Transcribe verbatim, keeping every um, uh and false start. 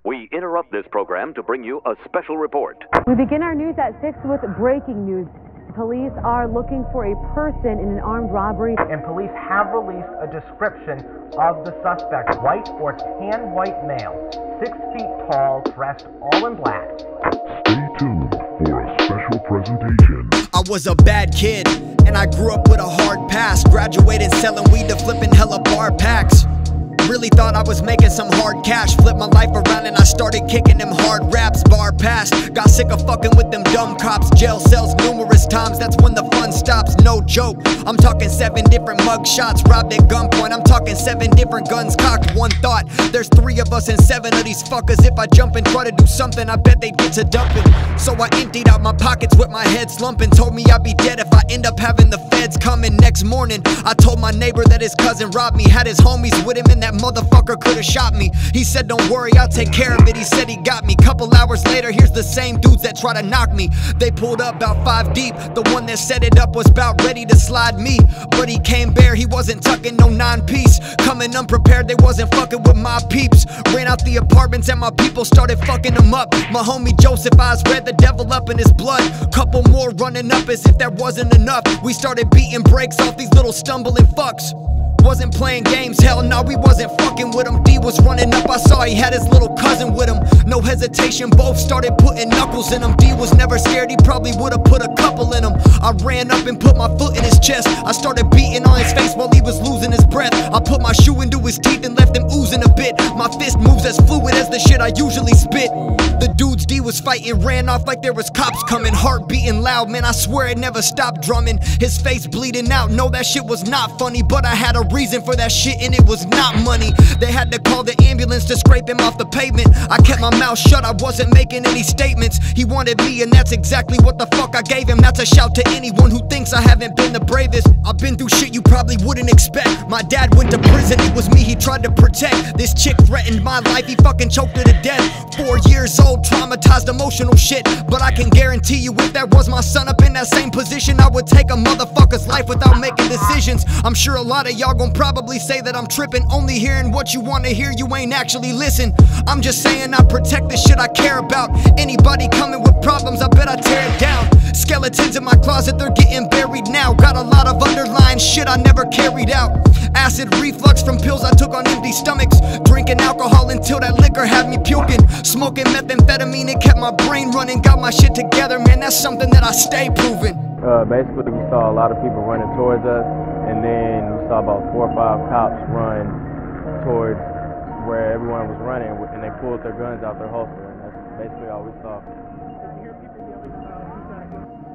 We interrupt this program to bring you a special report. We begin our news at six with breaking news. Police are looking for a person in an armed robbery. And police have released a description of the suspect. White or tan white male, six feet tall, dressed all in black. Stay tuned for a special presentation. I was a bad kid, and I grew up with a hard past. Graduated selling weed to flipping hella bar packs. Really thought I was making some hard cash. Flipped my life around and I started kicking them hard raps. Bar pass, got sick of fucking with them dumb cops. Jail cells numerous times, that's when the fun stops. No joke, I'm talking seven different mug shots. Robbed at gunpoint, I'm talking seven different guns cocked. One thought, there's three of us and seven of these fuckers. If I jump and try to do something, I bet they'd get to dumping. So I emptied out my pockets with my head slumping. Told me I'd be dead if I end up having the feds coming next morning. I told my neighbor that his cousin robbed me. Had his homies with him and that motherfucker could've shot me. He said don't worry, I'll take care of it. He said he got me. Couple hours later, here's the same dudes that try to knock me. They pulled up about five deep. The one that set it up was about ready to slide me, but he came bare, he wasn't tucking no nine piece. Coming unprepared, they wasn't fucking with my peeps. Ran out the apartments and my people started fucking them up. My homie Joseph Eyes read the devil up in his blood. Couple more running up as if that wasn't enough. We started beating brakes off these little stumbling fucks. Wasn't playing games, hell no, we wasn't fucking with him. D was running up, I saw he had his little cousin with him. No hesitation, both started putting knuckles in him. D was never scared, he probably would've put a couple in him. I ran up and put my foot in his chest. I started beating on his face while he was losing his breath. I put my shoe into his teeth and left him oozing a bit. My fist moves as fluid as the shit I usually spit. The dudes D was fighting ran off like there was cops coming. Heart beating loud, man, I swear it never stopped drumming. His face bleeding out, no that shit was not funny, but I had a reason for that shit and it was not money. They had to call the ambulance to scrape him off the pavement. I kept my mouth shut, I wasn't making any statements. He wanted me and that's exactly what the fuck I gave him. That's a shout to anyone who thinks I haven't been the bravest. I've been through shit you probably wouldn't expect. My dad went to prison, it was me he tried to protect. This chick threatened my life, he fucking choked her to death. Four years old, traumatized, emotional shit. But I can guarantee you if that was my son up in that same position, I would take a motherfucker's life without making decisions. I'm sure a lot of y'all gon' probably say that I'm tripping, only hearing what you wanna hear, you ain't actually listen. I'm just saying I protect the shit I care about. Anybody coming with problems, I bet I tear it down. Skeletons in my closet, they're getting buried now. Got a lot of underlying shit I never carried out. Acid reflux from pills I took on empty stomachs. Drinking alcohol until that liquor had me puking. Smoking methamphetamine, it kept my brain running. Got my shit together, man, that's something that I stay proving. Uh, basically, we saw a lot of people running towards us, and then we saw about four or five cops run towards where everyone was running, and they pulled their guns out their holster, and that's basically all we saw. Did you hear people yelling about who's that?